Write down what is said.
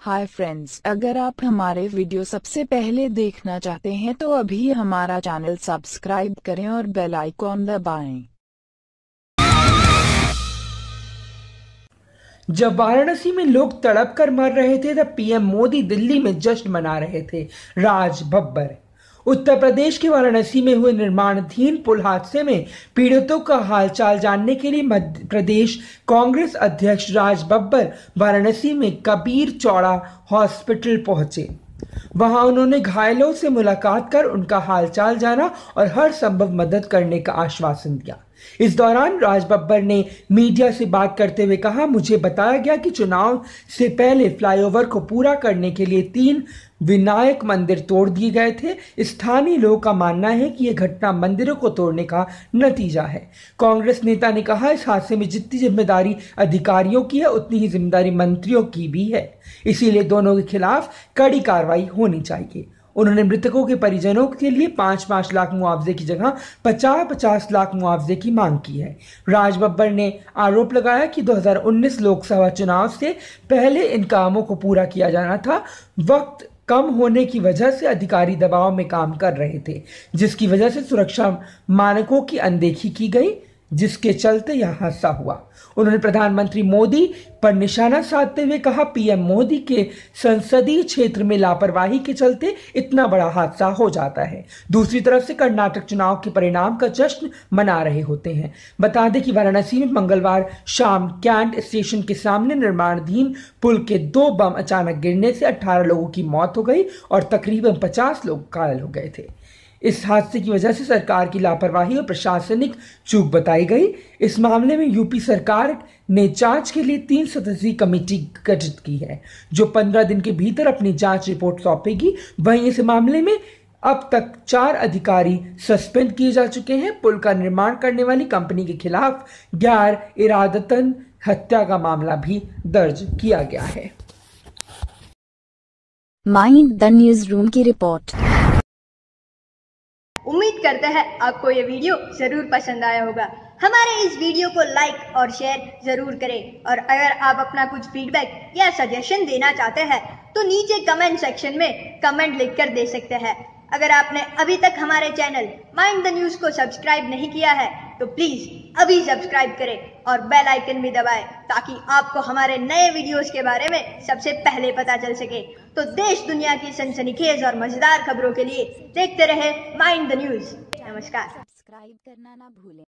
Hi friends, अगर आप हमारे वीडियो सबसे पहले देखना चाहते हैं तो अभी हमारा चैनल सब्सक्राइब करें और बेल आइकॉन दबाएं। जब वाराणसी में लोग तड़प कर मर रहे थे तब पीएम मोदी दिल्ली में जश्न मना रहे थे। राज बब्बर। उत्तर प्रदेश के वाराणसी में हुए निर्माणाधीन पुल हादसे में पीड़ितों का हालचाल जानने के लिए मध्य प्रदेश कांग्रेस अध्यक्ष राज बब्बर वाराणसी में कबीर चौड़ा हॉस्पिटल पहुंचे। वहां उन्होंने घायलों से मुलाकात कर उनका हालचाल जाना और हर संभव मदद करने का आश्वासन दिया। इस दौरान राज बब्बर ने मीडिया से बात करते हुए कहा, मुझे बताया गया कि चुनाव से पहले फ्लाईओवर को पूरा करने के लिए 3 विनायक मंदिर तोड़ दिए गए थे। स्थानीय लोगों का मानना है कि यह घटना मंदिरों को तोड़ने का नतीजा है। कांग्रेस नेता ने कहा, इस हादसे में जितनी जिम्मेदारी अधिकारियों की है उतनी ही जिम्मेदारी मंत्रियों की भी है, इसीलिए दोनों के खिलाफ कड़ी कार्रवाई होनी चाहिए। उन्होंने मृतकों के परिजनों के लिए 5-5 लाख मुआवजे की जगह 50-50 लाख मुआवजे की मांग की है। राज बब्बर ने आरोप लगाया कि 2019 लोकसभा चुनाव से पहले इन कामों को पूरा किया जाना था। वक्त कम होने की वजह से अधिकारी दबाव में काम कर रहे थे, जिसकी वजह से सुरक्षा मानकों की अनदेखी की गई, जिसके चलते यह हादसा हुआ। उन्होंने प्रधानमंत्री मोदी पर निशाना साधते हुए कहा, पीएम मोदी के संसदीय क्षेत्र में लापरवाही के चलते इतना बड़ा हादसा हो जाता है। दूसरी तरफ से कर्नाटक चुनाव के परिणाम का जश्न मना रहे होते हैं। बता दें कि वाराणसी में मंगलवार शाम कैंट स्टेशन के सामने निर्माणाधीन पुल के 2 बम अचानक गिरने से 18 लोगों की मौत हो गई और तकरीबन 50 लोग घायल हो गए थे। इस हादसे की वजह से सरकार की लापरवाही और प्रशासनिक चूक बताई गई। इस मामले में यूपी सरकार ने जांच के लिए 3 सदस्यीय कमेटी गठित की है, जो 15 दिन के भीतर अपनी जांच रिपोर्ट सौंपेगी। वहीं इस मामले में अब तक 4 अधिकारी सस्पेंड किए जा चुके हैं। पुल का निर्माण करने वाली कंपनी के खिलाफ गैर इरादतन हत्या का मामला भी दर्ज किया गया है। माइंड द न्यूज रूम की रिपोर्ट। उम्मीद करते हैं आपको ये वीडियो जरूर पसंद आया होगा। हमारे इस वीडियो को लाइक और शेयर जरूर करें और अगर आप अपना कुछ फीडबैक या सजेशन देना चाहते हैं तो नीचे कमेंट सेक्शन में कमेंट लिखकर दे सकते हैं। अगर आपने अभी तक हमारे चैनल माइंड द न्यूज को सब्सक्राइब नहीं किया है तो प्लीज अभी सब्सक्राइब करें और बेल आइकन भी दबाएं ताकि आपको हमारे नए वीडियोस के बारे में सबसे पहले पता चल सके। तो देश दुनिया की सनसनीखेज और मजेदार खबरों के लिए देखते रहे माइंड द न्यूज। नमस्कार। सब्सक्राइब करना ना भूलें।